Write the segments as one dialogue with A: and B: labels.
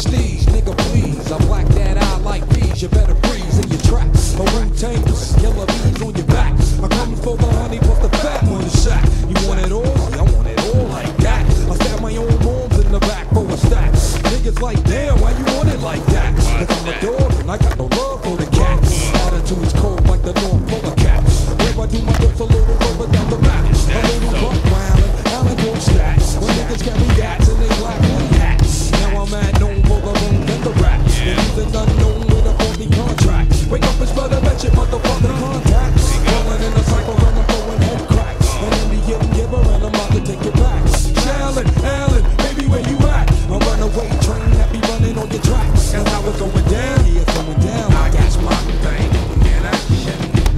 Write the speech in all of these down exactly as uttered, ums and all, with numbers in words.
A: prestige, nigga please. I black that eye like peas, you better freeze in your tracks. A Wu-Tang, killer bees on your back. I come for the honey, put the fat on the sack. You want it all? I want it all like that. I stab my own moms in the back for a stack. Niggas like, damn, why you want it like that? Cause I'm a dog and I got no love for the cats. Attitude's cold like the North Polar Cat. Where I do my dips a little further down the map. A little buck wildin', Allen go stats. When niggas carry gats and they black on hats. Now I'm at known for the moon and the rap. And he's an unknown with a phony contract. Wake up and spell the mention, motherfucking contacts. Rolling in a cycle and I'm throwing head cracks. An Indian giver and I'm about to take it back. Shallon, Allen, baby, where you at? A runaway train that be running on your tracks. And how it's going down, yeah, it's going down. I got my thing, and I shit.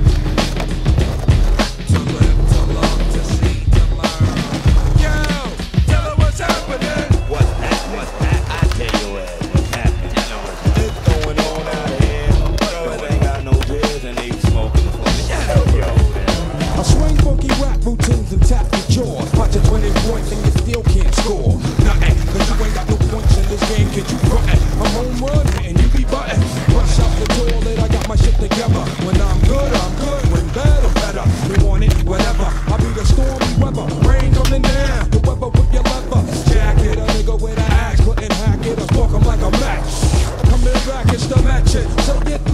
A: To live, to love, to see, to learn. Yo, tell her what's happening.
B: What's that? What's that? I tell you what, what's happening. Tell her what's happening. It's going on out here. Brothers ain't got no beers and they smoking for me. Yo,
A: I swing funky rap routines and tap your jaws. Watch your twenty points and you still can't score. Nothing, cause you ain't got no points in this game. Can you frontin'? I'm home run and you be buttin'. Rush out the toilet, I got my shit together. When I'm good, I'm good. When bad, I'm better. You want it, whatever. I be the stormy weather. Rain coming down. The weather with your leather jacket. A nigga with an axe couldn't hack it. I spark 'em like a match. Coming back, it's the match it. So get